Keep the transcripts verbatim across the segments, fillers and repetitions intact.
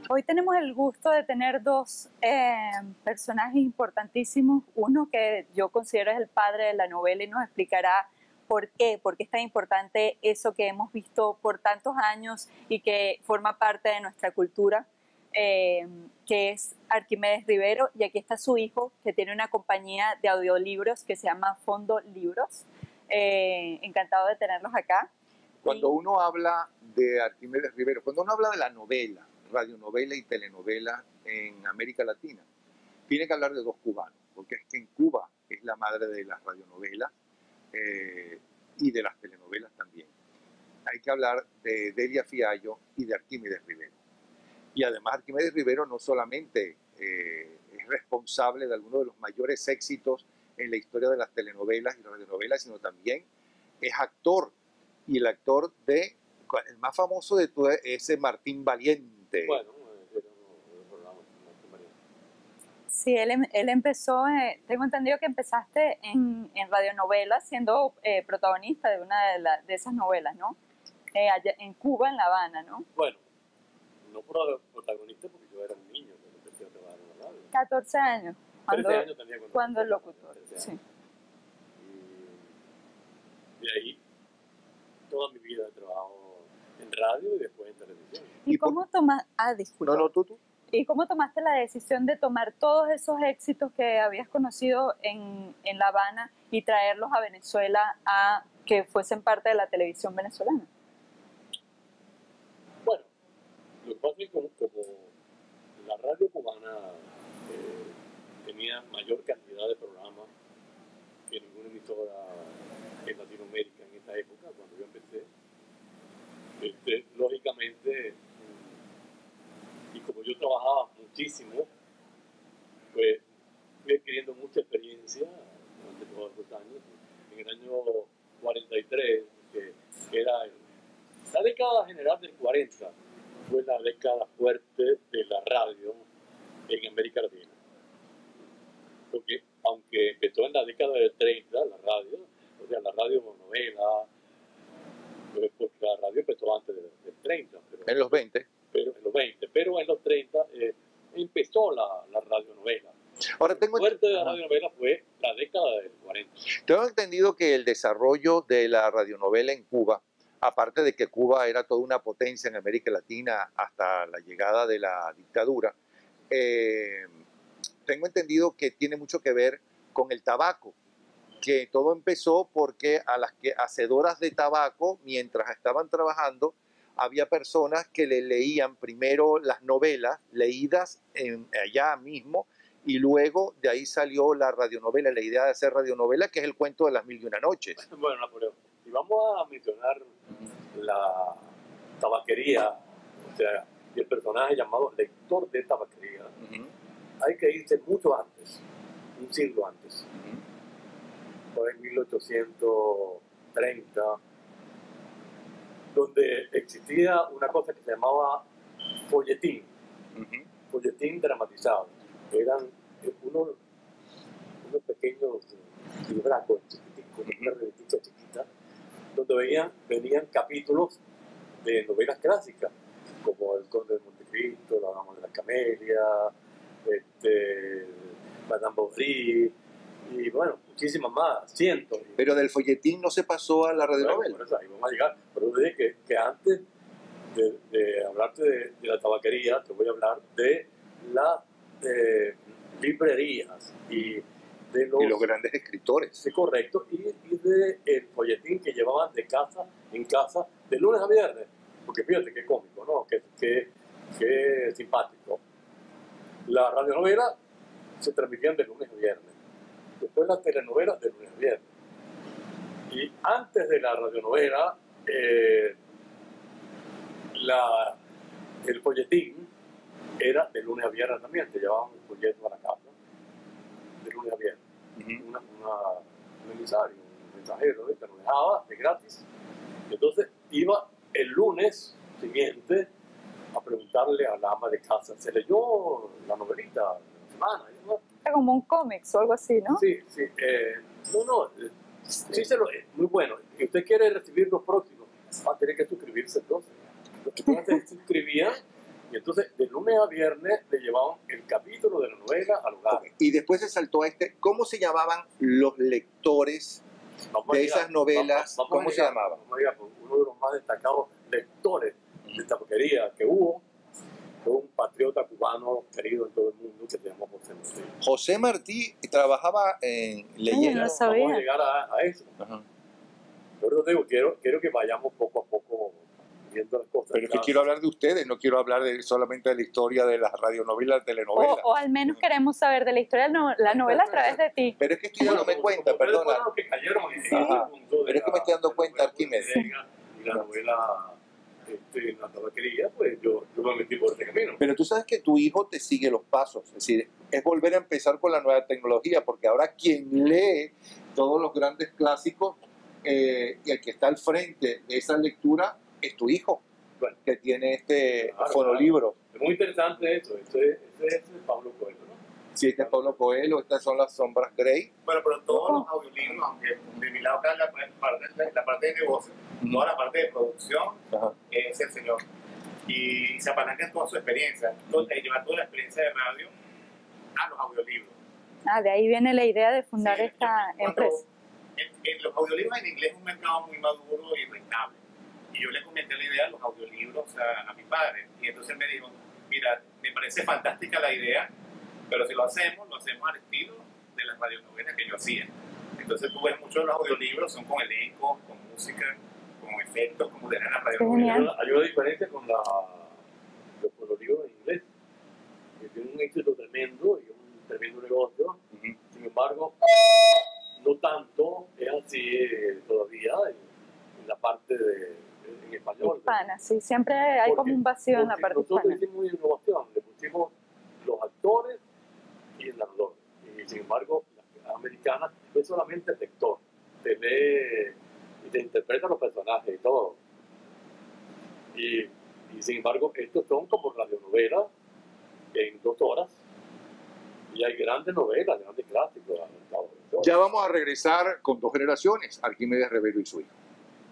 Hoy tenemos el gusto de tener dos eh, personajes importantísimos. Uno que yo considero es el padre de la novela y nos explicará por qué, por qué es tan importante eso que hemos visto por tantos años y que forma parte de nuestra cultura, eh, que es Arquímedes Rivero. Y aquí está su hijo, que tiene una compañía de audiolibros que se llama Fondo Libros. Eh, encantado de tenerlos acá. Cuando uno habla de Arquímedes Rivero, cuando uno habla de la novela, radionovela y telenovela en América Latina, tiene que hablar de dos cubanos, porque es que en Cuba es la madre de las radionovelas eh, y de las telenovelas también. Hay que hablar de Delia Fiallo y de Arquímedes Rivero. Y además Arquímedes Rivero no solamente eh, es responsable de algunos de los mayores éxitos en la historia de las telenovelas y radionovelas, sino también es actor, y el actor de, el más famoso de todo es Martín Valiente. Bueno, era un programa Martín Valiente. Sí, él, él empezó, eh, tengo entendido que empezaste en, en radionovelas siendo eh, protagonista de una de, la, de esas novelas, ¿no? Eh, allá en Cuba, en La Habana, ¿no? Bueno, no por protagonista porque yo era un niño cuando empecé a trabajar en la radio. catorce años. Cuando, trece años tenía cuando, cuando el locutor, sí. Y de ahí toda mi vida he trabajado en radio y después en televisión. ¿Y, ¿Y cómo tomaste? Ah, disculpa. No, no, tú, tú. ¿Y cómo tomaste la decisión de tomar todos esos éxitos que habías conocido en, en La Habana y traerlos a Venezuela a que fuesen parte de la televisión venezolana? Bueno, lo que pasa es que como, como la radio cubana eh, tenía mayor cantidad de programas que ninguna emisora en Latinoamérica en esta época, cuando yo empecé, este, lógicamente, y como yo trabajaba muchísimo, pues fui adquiriendo mucha experiencia durante todos estos años. En el año cuarenta y tres, que era el, la década general del cuarenta, fue la década fuerte de la radio en América Latina. Porque aunque empezó en la década del treinta, la radio, o sea, la radio novela, pues, porque la radio empezó antes del, del treinta. Pero, en los veinte. Pero en los veinte, pero en los treinta eh, empezó la, la radionovela. Ahora tengo El fuerte de la radionovela fue la década del cuarenta. Tengo entendido que el desarrollo de la radionovela en Cuba, aparte de que Cuba era toda una potencia en América Latina hasta la llegada de la dictadura, eh, tengo entendido que tiene mucho que ver con el tabaco, que todo empezó porque a las que hacedoras de tabaco, mientras estaban trabajando, había personas que le leían primero las novelas leídas en, allá mismo, y luego de ahí salió la radionovela, la idea de hacer radionovela, que es el cuento de las mil y una noches. Bueno, Napoleón, y vamos a mencionar la tabaquería, o sea, y el personaje llamado lector de tabaquería. Uh-huh. Hay que irse mucho antes, un siglo antes, uh-huh. por en mil ochocientos treinta, donde existía una cosa que se llamaba folletín, uh-huh. folletín dramatizado. Eran unos, unos pequeños libracos chiquiticos, uh-huh. una revistita chiquita, donde venían, venían capítulos de novelas clásicas, como El Conde de Montecristo, La Dama de la Camelia, este, Madame Bovary, y bueno, muchísimas más, cientos. Pero del folletín no se pasó a la radionovela. Bueno, por eso ahí vamos a llegar. Pero yo dije que, que antes de, de hablarte de, de la tabaquería, te voy a hablar de las eh, librerías y de los, y los grandes escritores. Sí, correcto, y, y de el folletín que llevaban de casa en casa de lunes a viernes. Porque fíjate qué cómico, ¿no? Qué, qué, qué simpático. La radionovela se transmitían de lunes a viernes. Después las telenovelas de lunes a viernes. Y antes de la radionovela, eh, la, el folletín era de lunes a viernes también. Te llevaban un folleto a la casa de lunes a viernes. Uh-huh. una, una, un emisario, un mensajero, te lo dejaba de gratis. Entonces iba el lunes siguiente a preguntarle a la ama de casa, ¿se leyó la novelita de la semana? ¿No? Era como un cómics o algo así, ¿no? Sí, sí. Eh, no, no, eh, sí se lo es, muy bueno. Si usted quiere recibir los próximos, va a tener que suscribirse entonces. Los que se suscribían Y entonces, de lunes a viernes, le llevaban el capítulo de la novela al hogar. Okay. Y después se saltó a este, ¿cómo se llamaban los lectores Vamos de a llegar, esas novelas? vamos, vamos ¿Cómo a se llegar, llamaban? Vamos a llegar, porque uno de los más destacados lectores de esta porquería que hubo fue un patriota cubano querido en todo el mundo que se llamó José Martí. José Martí trabajaba en leyenda. no sabía. Vamos a llegar a, a eso. Ajá. Por eso digo, quiero, quiero que vayamos poco a poco viendo las cosas. Pero es que Claro. quiero hablar de ustedes, no quiero hablar de, solamente de la historia de las radionovelas, telenovelas. O, o al menos queremos saber de la historia de no, la novela a través de ti. Pero es que estoy dándome Como- cuenta, como ustedes perdona. fueron los que cayeron en Sí. ese punto de Pero es que la- me estoy dando de la cuenta, novela Arquímedes. porteña y la novela este, la tabaquería, pues yo, yo me metí por ese camino. Pero tú sabes que tu hijo te sigue los pasos, es decir, es volver a empezar con la nueva tecnología, porque ahora quien lee todos los grandes clásicos eh, y el que está al frente de esa lectura es tu hijo, Bueno. que tiene este Claro, fonolibro. Es muy interesante eso. Este, este es Pablo Coelho, ¿no? Sí, este es Pablo Coelho, estas son las sombras Grey. Bueno, pero todos los audiolibros, aunque de mi lado está la parte, la parte de negocio, toda la parte de producción Ajá. es el señor. Y se apalanca en toda su experiencia, entonces llevar toda la experiencia de radio a los audiolibros. Ah, de ahí viene la idea de fundar Sí, esta cuando- empresa. En, en los audiolibros en inglés es un mercado muy maduro y rentable. Y yo le comenté la idea de los audiolibros a, a mi padre. Y entonces me dijo, mira, me parece fantástica la idea, pero si lo hacemos, lo hacemos al estilo de las radionovelas que yo hacía. Entonces tú ves muchos de los audiolibros, son con elenco, con música, con efectos, como de las Genial. radionovelas. Hay una, hay una diferencia con la, los, con los libros en inglés, que tienen un éxito tremendo y un tremendo negocio. Ujú. Sin embargo, no tanto es así eh, todavía en, en la parte de, en español. Hispana, sí, siempre hay como un vacío en la porque parte nosotros hispana. hicimos innovación, le pusimos los actores y el narrador. Y sin embargo, la americana es solamente el lector. Te lee y te interpreta los personajes y todo. Y, y sin embargo, estos son como radionovelas en dos horas. Y hay grandes novelas, grandes clásicos. Ya vamos a regresar con dos generaciones, Arquímedes Rivero y su hijo.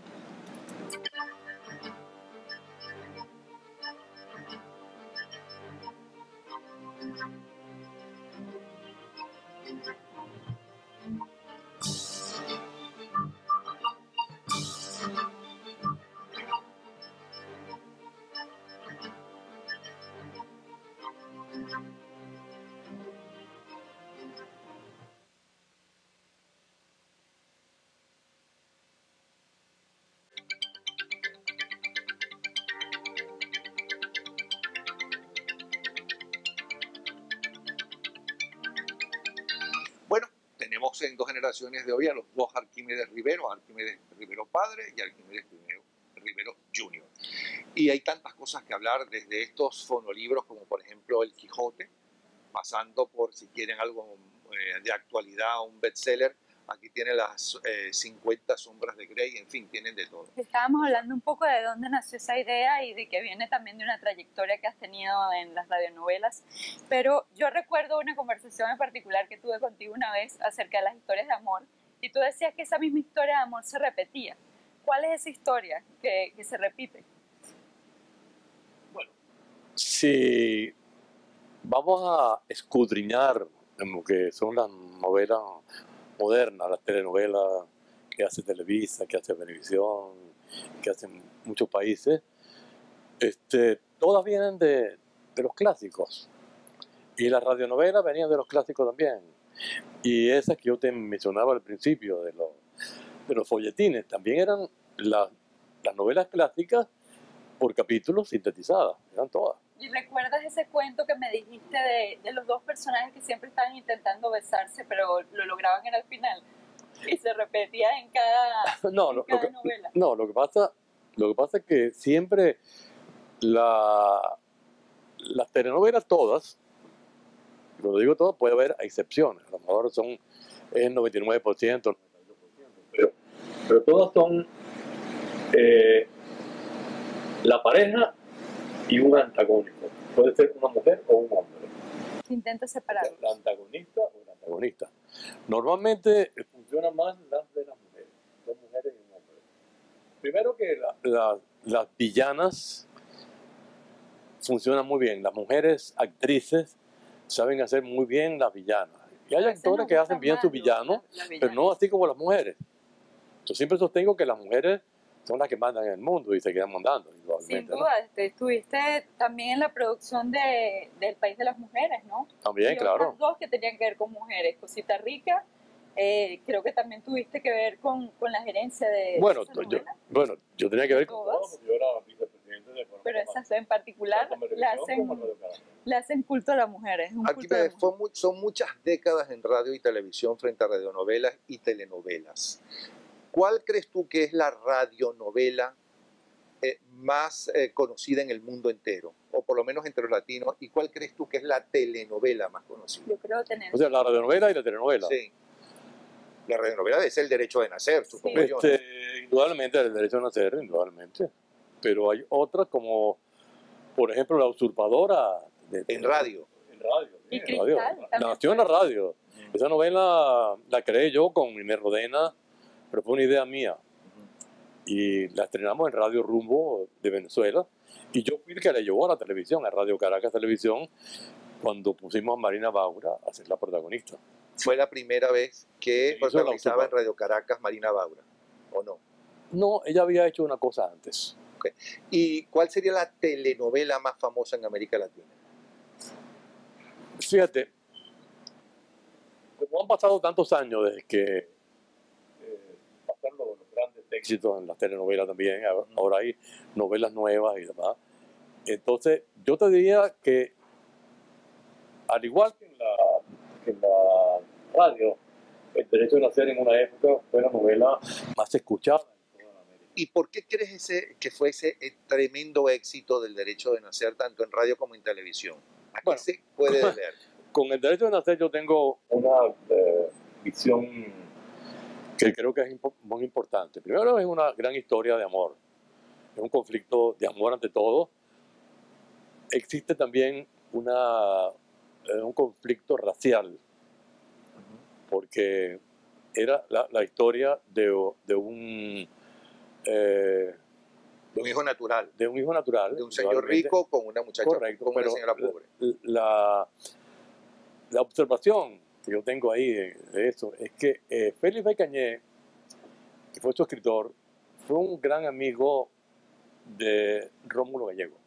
Bueno, tenemos en dos generaciones de hoy a los dos Arquímedes Rivero, Arquímedes Rivero padre y Arquímedes Rivero, Rivero junior. Y hay tantas cosas que hablar, desde estos fonolibros como por ejemplo El Quijote, pasando por, si quieren algo eh, de actualidad, un bestseller. Aquí tiene las eh, cincuenta sombras de Grey, en fin, tienen de todo. Estábamos hablando un poco de dónde nació esa idea y de que viene también de una trayectoria que has tenido en las radionovelas, pero yo recuerdo una conversación en particular que tuve contigo una vez acerca de las historias de amor y tú decías que esa misma historia de amor se repetía. ¿Cuál es esa historia que, que se repite? Bueno, si vamos a escudriñar en lo que son las novelas modernas, las telenovelas que hace Televisa, que hace Venevisión, que hacen muchos países, este, todas vienen de, de los clásicos. Y las radionovelas venían de los clásicos también. Y esas que yo te mencionaba al principio, de los, de los folletines, también eran la, las novelas clásicas por capítulos sintetizadas, eran todas. ¿Y recuerdas ese cuento que me dijiste de, de los dos personajes que siempre estaban intentando besarse, pero lo lograban en el final? Y se repetía en cada, No, en lo, cada lo que, novela. no lo, que pasa, lo que pasa es que siempre la, las telenovelas todas, lo digo todas, puede haber excepciones, a lo mejor son el noventa y nueve por ciento, noventa y dos por ciento, pero, pero todas son eh, la pareja y un antagónico. Puede ser una mujer o un hombre. Que intenta separarlos. La antagonista o el antagonista. Normalmente funciona más las de las mujeres, dos mujeres y un hombre. Primero que la, la, las villanas funciona muy bien. Las mujeres actrices saben hacer muy bien las villanas. Y hay A veces actores nos que gusta hacen bien más sus lo- villanos, la- la pero villana. no así como las mujeres. Yo siempre sostengo que las mujeres son las que mandan en el mundo y se quedan mandando, Sin indudablemente, ¿no? duda, este, estuviste también en la producción de, del País de las Mujeres, ¿no? También, Y claro. otras dos que tenían que ver con mujeres. Cosita Rica, eh, creo que también tuviste que ver con, con la gerencia de Bueno, esa yo, novela. bueno, yo tenía que ver con... Todas, Yo era vicepresidente de Economía pero Humana, esas en particular tanto en le televisión como en hacen, Radio Caracas. le hacen culto a las mujeres. Un culto a Arquímedes, las fue mujeres. mu- son muchas décadas en radio y televisión frente a radionovelas y telenovelas. ¿Cuál crees tú que es la radionovela eh, más eh, conocida en el mundo entero? O por lo menos entre los latinos. ¿Y cuál crees tú que es la telenovela más conocida? Yo creo tener. O sea, la radionovela y la telenovela. Sí. La radionovela es El Derecho de Nacer, supongo yo, ¿no? Este, indudablemente, el derecho a nacer, indudablemente. Pero hay otras como, por ejemplo, La Usurpadora. De, En radio. En radio. Y sí. Cristal radio. también Nació en la fue. radio. Esa novela la creé yo con Inés Rodena, pero fue una idea mía. Y la estrenamos en Radio Rumbo de Venezuela. Y yo fui el que la llevó a la televisión, a Radio Caracas Televisión, cuando pusimos a Marina Baura a ser la protagonista. Fue la primera vez que Hizo La protagonizaba en Usurpadora. Radio Caracas Marina Baura, ¿o no? No, ella había hecho una cosa antes. ¿Y cuál sería la telenovela más famosa en América Latina? Fíjate, como han pasado tantos años desde que Eh, pasaron los, los grandes textos. éxitos en las telenovelas también, ahora hay novelas nuevas y demás. Entonces, yo te diría que, al igual que en la, que en la radio, El Derecho de Nacer en una época fue la novela más escuchada en toda América. ¿Y por qué crees ese, que fue ese eh, tremendo éxito del Derecho de Nacer tanto en radio como en televisión? ¿A qué Bueno. se puede deber? Con El Derecho de Nacer yo tengo una eh, visión que creo que es impo- muy importante. Primero, es una gran historia de amor. Es un conflicto de amor ante todo. Existe también una, eh, un conflicto racial, porque era la, la historia de, de un eh, De un hijo natural, de un hijo natural, de un señor probablemente. rico con una muchacha, Correcto, con una pero señora pobre. La, la observación que yo tengo ahí de, de eso es que eh, Félix Cañé, que fue su escritor, fue un gran amigo de Rómulo Gallego.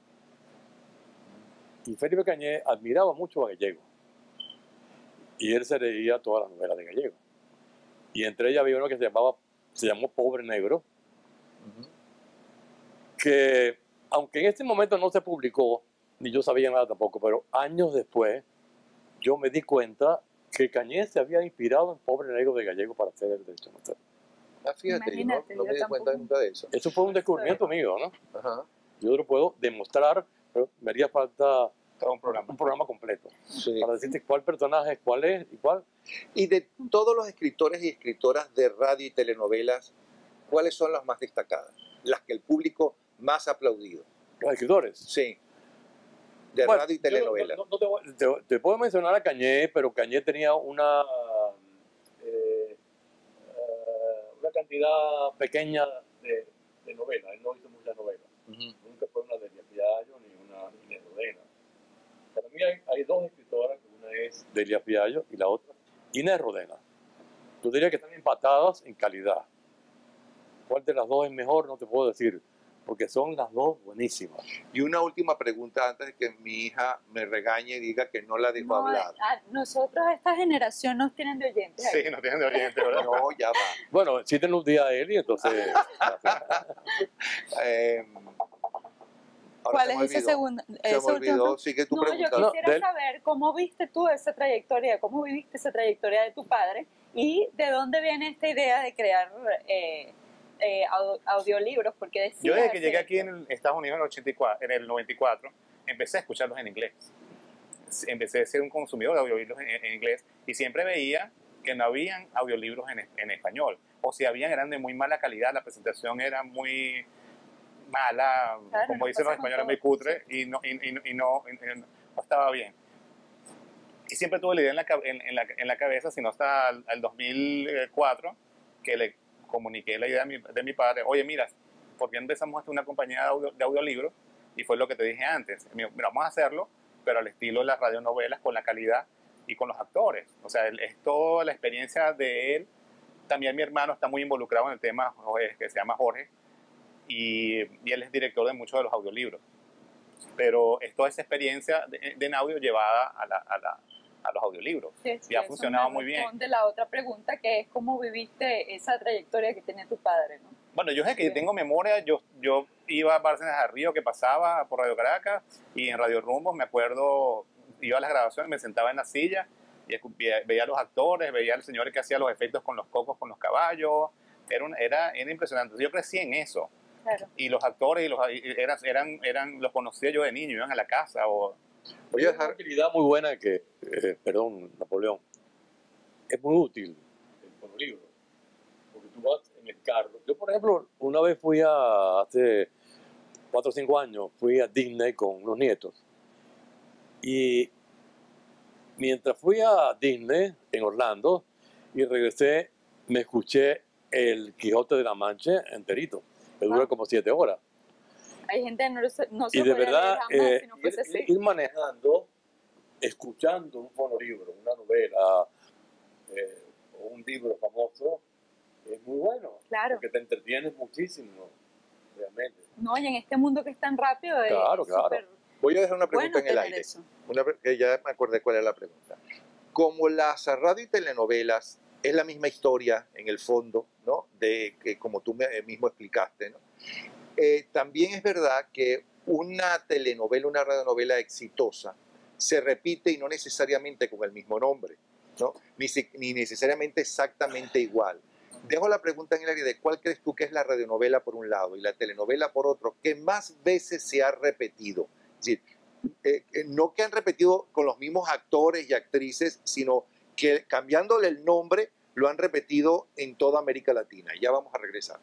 Y Félix Cañé admiraba mucho a Gallego. Y él se leía todas las novelas de Gallego. Y entre ellas había uno que se llamaba, se llamó Pobre Negro, Ujú. que aunque en este momento no se publicó, ni yo sabía nada tampoco, pero años después yo me di cuenta que Cañé se había inspirado en Pobre Negro de Gallego para hacer El Derecho a Nacer. Ah, fíjate, yo no, Imagínate, no yo me di cuenta tampoco. nunca de eso. Eso fue un descubrimiento mío, ¿no? Ajá. Yo lo puedo demostrar, pero me haría falta Todo un programa. un programa completo Sí. para decirte cuál personaje, cuál es y cuál. Y de todos los escritores y escritoras de radio y telenovelas, ¿cuáles son las más destacadas? Las que el público más ha aplaudido. Los escritores. Sí. De Bueno, radio y yo telenovelas. no- no- no te, voy- te- te puedo mencionar a Cañé, pero Cañé tenía una, eh, eh, una cantidad pequeña de, de novelas. Él no hizo muchas novelas. Ujú. Nunca fue una de Delia Fiallo ni una de Inés Rodena. Para mí hay, hay dos escritoras, una es Delia Fiallo y la otra Inés Rodena. Yo diría que están empatadas en calidad. ¿Cuál de las dos es mejor? No te puedo decir, porque son las dos buenísimas. Y una última pregunta antes de que mi hija me regañe y diga que no la dejo No, hablar. a nosotros, esta generación, nos tienen de oyentes. Sí, no tienen de oriente, ¿verdad? No, ya va. Bueno, sí tengo un día a él y entonces... Eh, ahora ¿Cuál se es me ese olvidó. segundo? Se ese me último? olvidó. Sigue tu No, yo pregunta. No, quisiera del- saber cómo viste tú esa trayectoria, cómo viviste esa trayectoria de tu padre y de dónde viene esta idea de crear eh, eh, au- audiolibros, porque decías Yo desde que llegué hacer aquí en el Estados Unidos en el, ochenta y cuatro, en el noventa y cuatro, empecé a escucharlos en inglés. Empecé a ser un consumidor de audiolibros en, en inglés y siempre veía que no habían audiolibros en, en español. O si habían, eran de muy mala calidad, la presentación era muy mala, Claro, como nos dicen los pasa con españoles, muy todo. cutre, y no, y, y- y no, y no- no estaba bien. Y siempre tuve la idea en la, ca- en, en la, en la cabeza, sino hasta el, el dos mil cuatro, que le comuniqué la idea de mi, de mi padre. Oye, mira, ¿por qué empezamos a hacer una compañía de, audio, de audiolibros Y fue lo que te dije antes, mira, vamos a hacerlo, pero al estilo de las radionovelas, con la calidad y con los actores. O sea, es toda la experiencia de él. También mi hermano está muy involucrado en el tema, que se llama Jorge, y, y él es director de muchos de los audiolibros. Pero es toda esa experiencia de, de en audio llevada a, la, a, la, a los audiolibros. Sí, sí, y ha funcionado muy bien. De la otra pregunta, que es cómo viviste esa trayectoria que tenía tu padre, ¿no? Bueno, yo sé que yo tengo memoria, yo, yo iba a Bárcenas del Río, que pasaba por Radio Caracas, y en Radio Rumbos, me acuerdo, iba a las grabaciones, me sentaba en la silla, y veía, veía a los actores, veía al señor que hacía los efectos con los cocos, con los caballos, era, un, era, era impresionante. Yo crecí en eso. Claro. Y los actores y los, eran, eran, eran, los conocía yo de niño, iban a la casa. O... Voy a dejar una utilidad muy buena que, eh, perdón, Napoleón, es muy útil el fonolibro, porque tú vas en el carro. Yo, por ejemplo, una vez fui a, hace cuatro o cinco años, fui a Disney con unos nietos. Y mientras fui a Disney en Orlando y regresé, me escuché el Quijote de la Mancha enterito. Que dura como siete horas. Hay gente que no, no se y de puede verdad, leer jamás eh, si no fuese ir, así. ir manejando, escuchando un fonolibro, una novela eh, o un libro famoso, es muy bueno. Claro. Porque te entretienes muchísimo, realmente. No, y en este mundo que es tan rápido, claro, es claro. súper Voy a dejar una pregunta bueno en el aire. Eso. Una, que ya me acordé cuál era la pregunta. Como las radio y telenovelas es la misma historia en el fondo, ¿no? De que como tú mismo explicaste, ¿no? Eh, también es verdad que una telenovela, una radionovela exitosa se repite y no necesariamente con el mismo nombre, ¿no? Ni, ni necesariamente exactamente igual. Dejo la pregunta en el aire de cuál crees tú que es la radionovela por un lado y la telenovela por otro, que más veces se ha repetido. Es decir, eh, no que han repetido con los mismos actores y actrices, sino que cambiándole el nombre lo han repetido en toda América Latina. Ya vamos a regresar.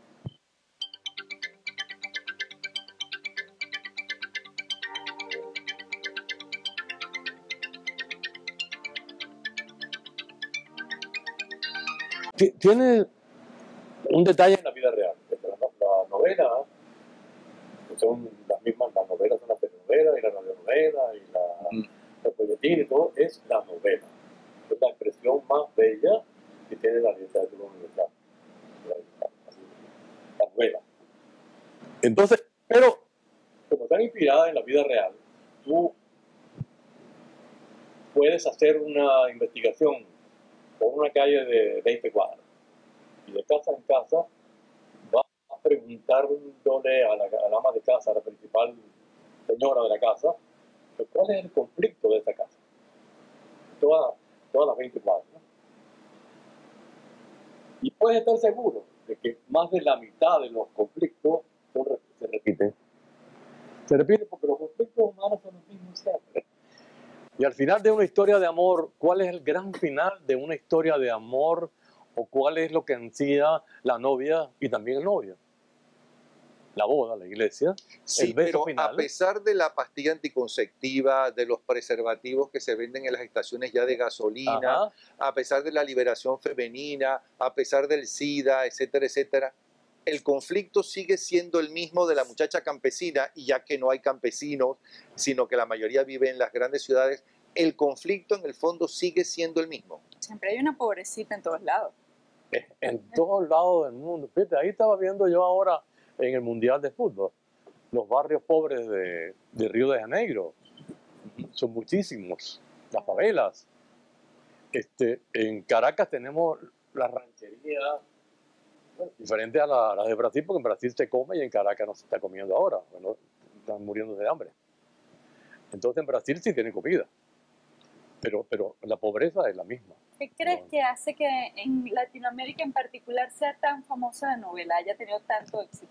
Tiene un detalle en la vida real. La, la novela, que son las mismas, las novelas son las telenovelas y la radionovela y la, mm. el folletín y todo, es la novela. Es la expresión más bella que tiene la literatura universal. La, la novela. Entonces, pero como están inspiradas en la vida real, tú puedes hacer una investigación por una calle de veinte cuadras y de casa en casa vas preguntándole a la, a la ama de casa, a la principal señora de la casa, cuál es el conflicto de esa casa. Todas, todas las veinte cuadras. ¿No? Y puedes estar seguro de que más de la mitad de los conflictos son, se repiten. Se repiten porque los conflictos humanos son los mismos siempre. Y al final de una historia de amor, ¿cuál es el gran final de una historia de amor? ¿O cuál es lo que ansía la novia y también el novio? La boda, la iglesia, sí, el beso pero final. A pesar de la pastilla anticonceptiva, de los preservativos que se venden en las estaciones ya de gasolina, ajá, a pesar de la liberación femenina, a pesar del SIDA, etcétera, etcétera, el conflicto sigue siendo el mismo de la muchacha campesina, y ya que no hay campesinos, sino que la mayoría vive en las grandes ciudades, el conflicto en el fondo sigue siendo el mismo. Siempre hay una pobrecita en todos lados. En todos lados del mundo. Fíjate, ahí estaba viendo yo ahora en el Mundial de Fútbol, los barrios pobres de, de Río de Janeiro. Son muchísimos, las favelas. Este, en Caracas tenemos la ranchería, bueno, diferente a la, a la de Brasil, porque en Brasil se come y en Caracas no se está comiendo ahora. Bueno, están muriendo de hambre. Entonces en Brasil sí tienen comida, pero, pero la pobreza es la misma. ¿Qué crees no. que hace que en Latinoamérica en particular sea tan famosa la novela, haya tenido tanto éxito?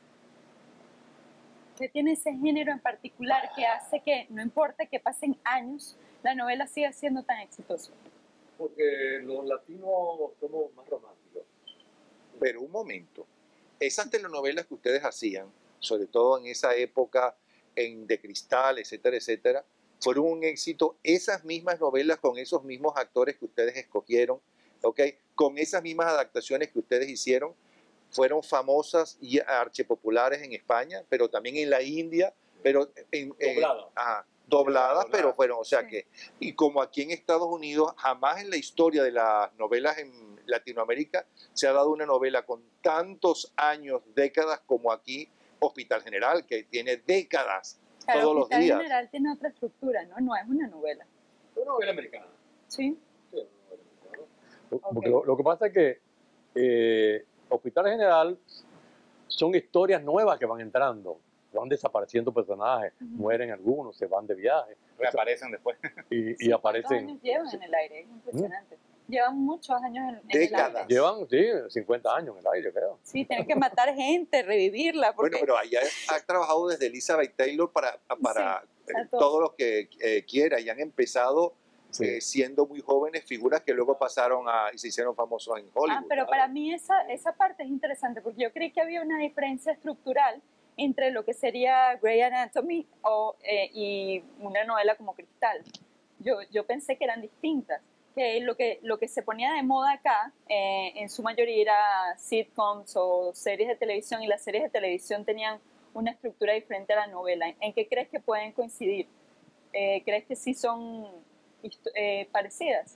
¿Qué tiene ese género en particular que hace que, no importa que pasen años, la novela siga siendo tan exitosa? Porque los latinos somos más románticos. Pero un momento, esas telenovelas que ustedes hacían, sobre todo en esa época en De Cristal, etcétera, etcétera, fueron un éxito. Esas mismas novelas con esos mismos actores que ustedes escogieron, ¿okay? Con esas mismas adaptaciones que ustedes hicieron, fueron famosas y archipopulares en España, pero también en la India, pero en, eh, Doblada. ajá, dobladas, Doblada. pero fueron, o sea Sí. que, y como aquí en Estados Unidos, jamás en la historia de las novelas en Latinoamérica se ha dado una novela con tantos años, décadas como aquí, Hospital General, que tiene décadas Claro, todos los Hospital días. General tiene otra estructura, ¿no? No es una novela. Es una novela americana. Sí. Sí, es una novela americana. Porque Ok. lo, lo que pasa es que eh, Hospital General son historias nuevas que van entrando, van desapareciendo personajes, Ujú. mueren algunos, se van de viaje Reaparecen después. y, y Sí, ¿cuántos aparecen. años llevan en el aire? Es impresionante. Llevan muchos años en, en el Décadas. aire. Llevan, sí, cincuenta años en el aire, creo. Sí, tienen que matar gente, revivirla, porque Bueno, pero allá ha trabajado desde Elizabeth Taylor para, para Sí, eh, a todos. todos los que eh, quiera, y han empezado Sí. eh, siendo muy jóvenes, figuras que luego pasaron a, y se hicieron famosos en Hollywood. Ah, pero claro. para mí esa, esa parte es interesante, porque yo creí que había una diferencia estructural entre lo que sería Grey Anatomy o, eh, y una novela como Cristal. Yo, yo pensé que eran distintas, que lo que, lo que se ponía de moda acá, eh, en su mayoría era sitcoms o series de televisión, y las series de televisión tenían una estructura diferente a la novela. ¿En qué crees que pueden coincidir? Eh, ¿Crees que sí son histo- eh, parecidas?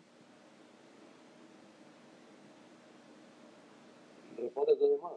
Responde tu llamada.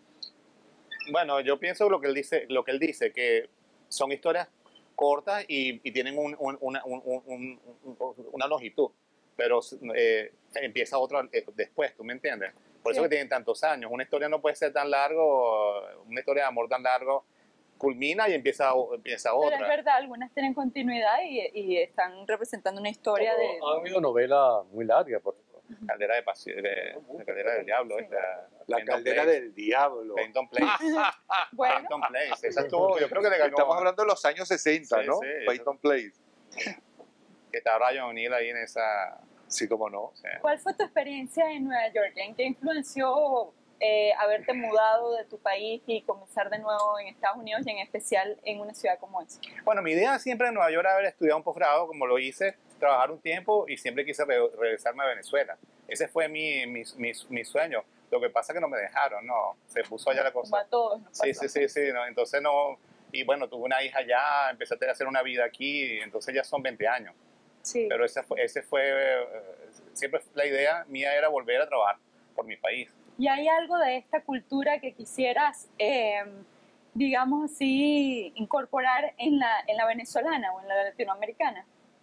Bueno, yo pienso lo que él dice, lo que él dice, que son historias cortas y, y tienen un- un- una, un- un- un- un- una longitud, pero eh, empieza otra eh, después, ¿tú me entiendes? Por eso Sí. que tienen tantos años. Una historia no puede ser tan largo, una historia de amor tan largo, culmina y empieza, empieza Pero otra. es verdad, algunas tienen continuidad y, y están representando una historia de... Ha habido novelas muy largas, por ejemplo. Caldera de, Pasi- de- la caldera del diablo, Sí. esta, La Peyton caldera Place. del diablo. Peyton Place. Bueno, Peyton Place. Esa estuvo, yo creo que le ganó. Estamos hablando de los años sesenta, Sí, ¿no? sí, Peyton Place. Que está Ryan O'Neal ahí en esa. Sí, cómo no. O sea, ¿cuál fue tu experiencia en Nueva York? ¿En qué influenció eh, haberte mudado de tu país y comenzar de nuevo en Estados Unidos y en especial en una ciudad como esa? Bueno, mi idea siempre en Nueva York era haber estudiado un posgrado, como lo hice, trabajar un tiempo y siempre quise re- regresarme a Venezuela. Ese fue mi, mi, mi, mi sueño. Lo que pasa es que no me dejaron, no. Se puso allá la Como cosa. a todos nos Sí, pasó. sí, sí, sí. No, entonces no. Y bueno, tuve una hija allá, empecé a hacer una vida aquí, entonces ya son veinte años. Sí. Pero ese fue, ese fue eh, siempre la idea mía era volver a trabajar por mi país. ¿Y hay algo de esta cultura que quisieras, eh, digamos así, incorporar en la, en la venezolana o en la latinoamericana?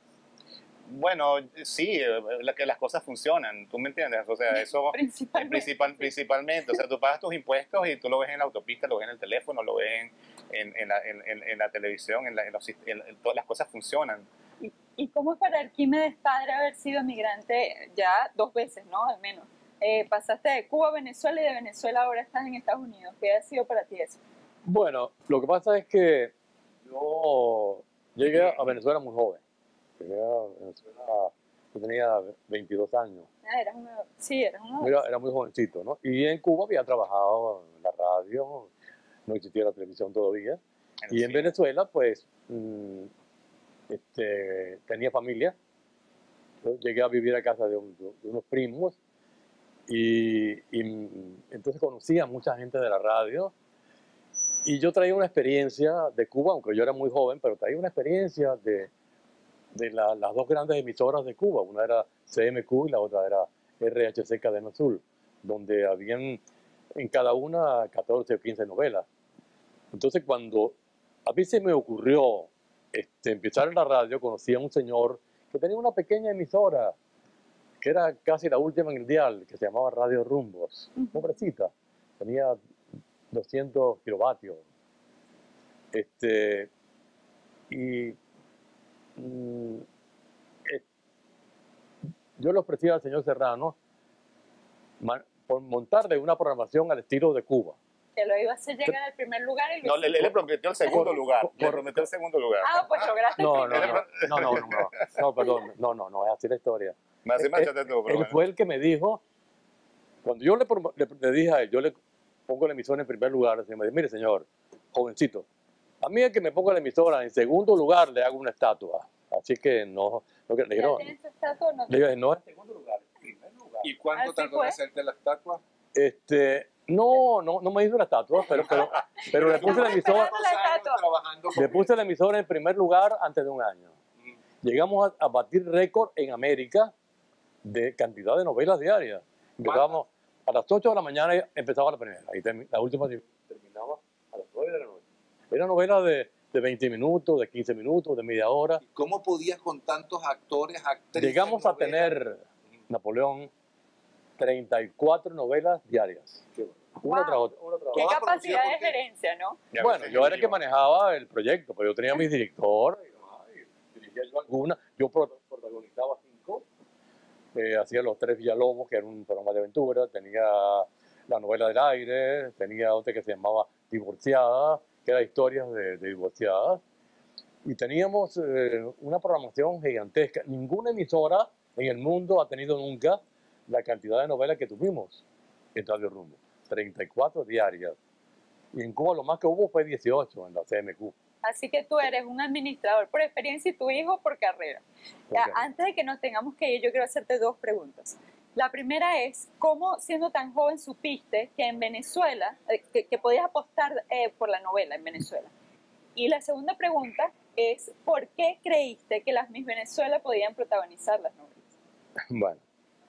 Bueno, sí, eh, la, que las cosas funcionan, ¿tú me entiendes? O sea, eso Principalmente. principal, principalmente, o sea, tú pagas tus impuestos y tú lo ves en la autopista, lo ves en el teléfono, lo ves en, en, en la, en, en- en la televisión, en, la- en los sist- en- en todas las cosas funcionan. ¿Y, y cómo es para Arquímedes padre haber sido migrante ya dos veces, ¿no? Al menos. Eh, pasaste de Cuba a Venezuela y de Venezuela ahora estás en Estados Unidos. ¿Qué ha sido para ti eso? Bueno, lo que pasa es que yo llegué a Venezuela muy joven. Llegué a Venezuela, yo tenía veintidós años. Ah, eras una, sí, eras una... Era, era muy jovencito, ¿no? Y en Cuba había trabajado en la radio, no existía la televisión todavía. En el Y en cine. Venezuela, pues, mm, este, tenía familia. Yo llegué a vivir a casa de, un- de unos primos y, y, mm, entonces conocía a mucha gente de la radio. Y yo traía una experiencia de Cuba, aunque yo era muy joven, pero traía una experiencia de, de la- las dos grandes emisoras de Cuba. Una era C M Q y la otra era R H C Cadena Azul, donde habían en cada una catorce o quince novelas. Entonces, cuando a mí se me ocurrió este, empezar en la radio, conocí a un señor que tenía una pequeña emisora, que era casi la última en el dial, que se llamaba Radio Rumbos. Ujú. Pobrecita, tenía doscientos kilovatios. Este, y mm, eh, yo le ofrecí al señor Serrano ma- por montarle una programación al estilo de Cuba. Que lo iba a hacer llegar al primer lugar y lo No, le, hiciste. le prometió el segundo Por- lugar. Le por- prometió el segundo lugar. Ah, pues lograste el No, no, primero. no, no, no, no, no, no, perdón, no, no, no, es así la historia. Me hace Eh, manchate tú, pero Él bueno. fue el que me dijo, cuando yo le, promo- le- le dije a él, yo le pongo la emisora en primer lugar, el señor me dice, mire señor, jovencito, a mí el que me ponga la emisora en segundo lugar le hago una estatua. Así que no, no que- le dije, ¿Ya no, tienes tu estatua o no? le dije, no en segundo lugar, en primer lugar. ¿Y cuánto Así tardó fue. en hacerte la estatua? Este, No, no, no me hizo la estatua, pero, pero, pero le puse la emisora, esperando la estatua. Trabajando con le puse la emisora en primer lugar antes de un año. Mm. Llegamos a, a batir récord en América de cantidad de novelas diarias. Empezábamos a las ocho de la mañana, y empezaba la primera, y termi- la última terminaba a las nueve de la noche. Era novela de, de veinte minutos, de quince minutos, de media hora. ¿Y cómo podías con tantos actores, actrices? Llegamos a novelas? tener, Napoleón, treinta y cuatro novelas diarias. Una Wow. tras otra. Una tras Qué otra. Toda producida capacidad por de ti. gerencia, ¿no? Ya Bueno, ves, yo era el que yo- manejaba el proyecto, pero yo tenía mis directores, y dirigía yo algunas, yo pro- protagonizaba cinco, eh, hacía Los Tres Villalobos, que era un programa de aventura, tenía La Novela del Aire, tenía otra que se llamaba Divorciada, que era historias de, de divorciadas, y teníamos eh, una programación gigantesca. Ninguna emisora en el mundo ha tenido nunca la cantidad de novelas que tuvimos en Radio Rumbo, treinta y cuatro diarias. Y en Cuba lo más que hubo fue dieciocho en la C M Q. Así que tú eres un administrador por experiencia y tu hijo por carrera. Ya, Ok. antes de que nos tengamos que ir, yo quiero hacerte dos preguntas. La primera es, ¿cómo siendo tan joven supiste que en Venezuela, eh, que, que podías apostar eh, por la novela en Venezuela? Y la segunda pregunta es, ¿por qué creíste que las Miss Venezuela podían protagonizar las novelas? Bueno,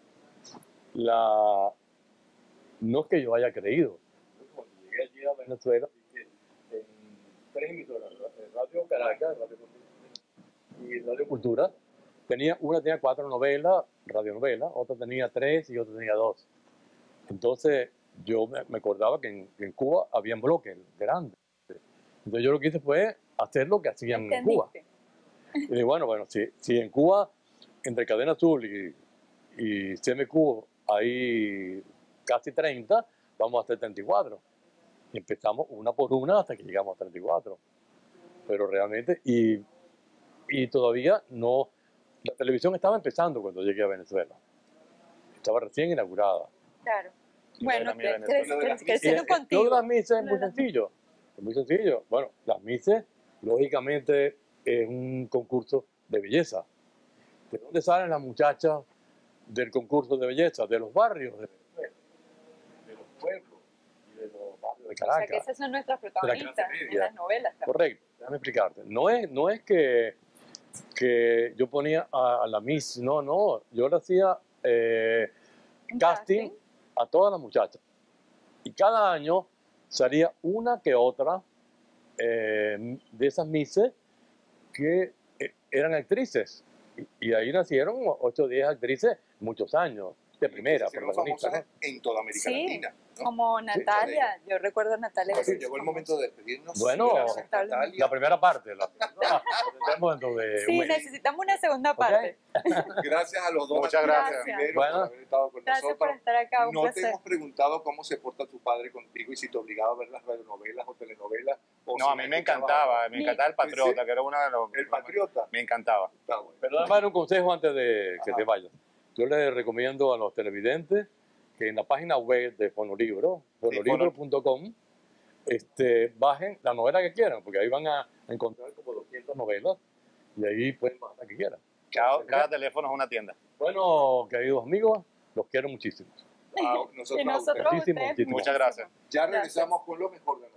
la... no es que yo haya creído. Cuando llegué allí a Venezuela, dije, en tres emisoras, Radio Caracas, Radio Cultura y Radio Cultura, tenía, una tenía cuatro novelas, radionovelas, otra tenía tres y otra tenía dos. Entonces, yo me, me acordaba que en, que en Cuba habían bloques grandes. Entonces, yo lo que hice fue hacer lo que hacían en Cuba. ¿Entendiste? Y dije, bueno, bueno, si, si en Cuba, entre Cadena Azul y, y C M Q hay casi treinta, vamos a hacer treinta y cuatro. Y empezamos una por una hasta que llegamos a treinta y cuatro. Pero realmente, y, y todavía no, la televisión estaba empezando cuando llegué a Venezuela. Estaba recién inaugurada. Claro. Y Bueno, la Miss cre- Venezuela cre- de las cre- Miss. crecieron Y, eh, contigo. Lo de las mises es Lo muy de las sencillo. Es muy sencillo. Bueno, las mises, lógicamente, es un concurso de belleza. ¿De dónde salen las muchachas del concurso de belleza? De los barrios de Venezuela, de los pueblos y de los barrios de O sea, Caracas. que esas son nuestras clase protagonistas en media. las novelas también. Correcto, déjame explicarte. No es, no es que, que yo ponía a, a la Miss, no, no. Yo le hacía eh, Un casting a todas las muchachas. Y cada año salía una que otra eh, de esas Misses que eh, eran actrices. Y, y ahí nacieron ocho o diez actrices, muchos años, de primera, Hicieron protagonista, famosas ¿no? en toda América Sí, Latina. ¿no? como Natalia, yo recuerdo a Natalia. Bueno, que llegó el es momento de despedirnos. Bueno, Gracias, Natalia. La primera parte, la segunda, la tendremos dentro de Sí, un mes. necesitamos una segunda parte. Gracias a los dos. Muchas gracias. Gracias. Por Bueno. haber estado con Gracias por nosotros. estar acá, un No te placer. hemos preguntado cómo se porta tu padre contigo y si te obligaba a ver las radionovelas o telenovelas. O No, si a mí las me escuchabas. encantaba, me Mi- encantaba El Sí, Patriota, sí. que era una de los... El Patriota. Me encantaba. Está bueno. Pero déjame dar un consejo antes de que Ajá. te vayas. Yo les recomiendo a los televidentes que en la página web de Fonolibro, fonolibro punto com, este, bajen la novela que quieran, porque ahí van a encontrar como doscientas novelas y ahí pueden bajar la que quieran. Cada, cada teléfono es una tienda. Bueno, queridos amigos, los quiero muchísimo. Ah, nosotros, Y nosotros a Muchísimo, ustedes muchísimo. Muchas gracias. ya Gracias. regresamos con lo mejor de la